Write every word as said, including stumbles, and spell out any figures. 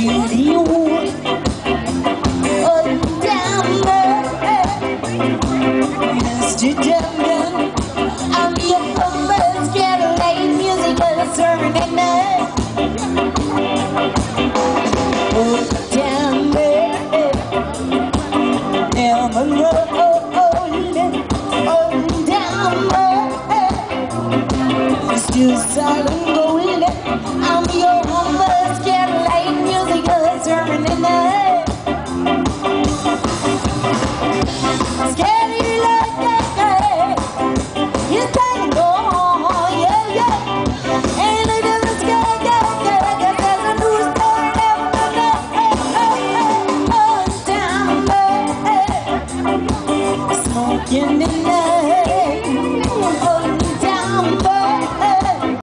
city wood, oh down there, Mister Duncan, I'm your first Cadillac musical sermon night. Oh down there, I'm a road, oh down there, still silent going. I'm your first Cadillac musical sermon night. Scary like that, you can't go on, yeah, yeah. And it doesn't scare, yeah, yeah, yeah, there's a new story every day, oh, down there, smoking in the